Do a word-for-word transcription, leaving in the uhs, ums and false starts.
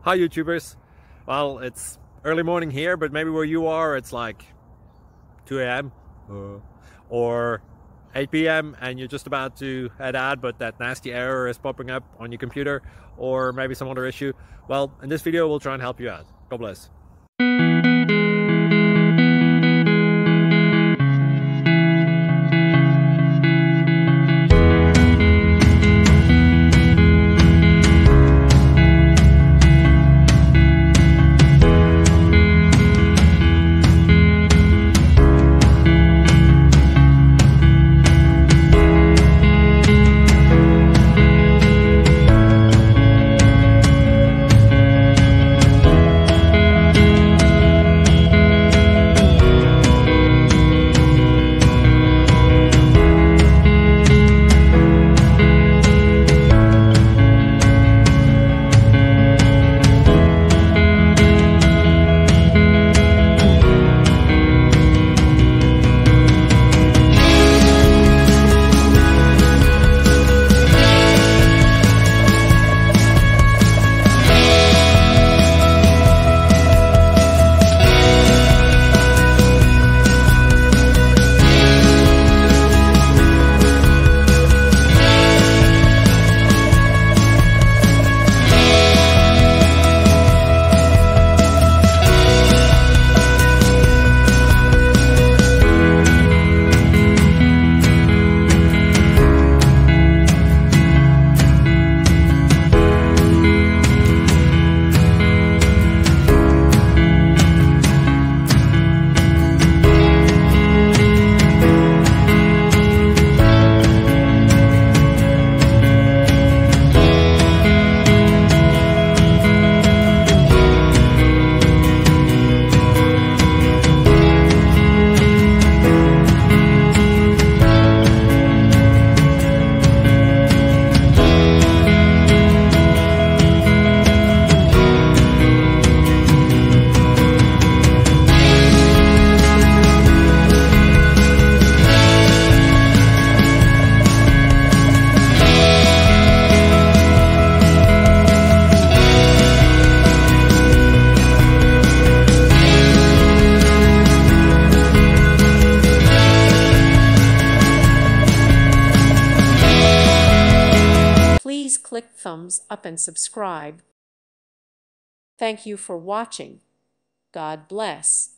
Hi YouTubers. Well, it's early morning here, but maybe where you are it's like two A M uh, or eight P M and you're just about to head out, but that nasty error is popping up on your computer, or maybe some other issue. Well, in this video we'll try and help you out. God bless. Please click thumbs up and subscribe. Thank you for watching. God bless.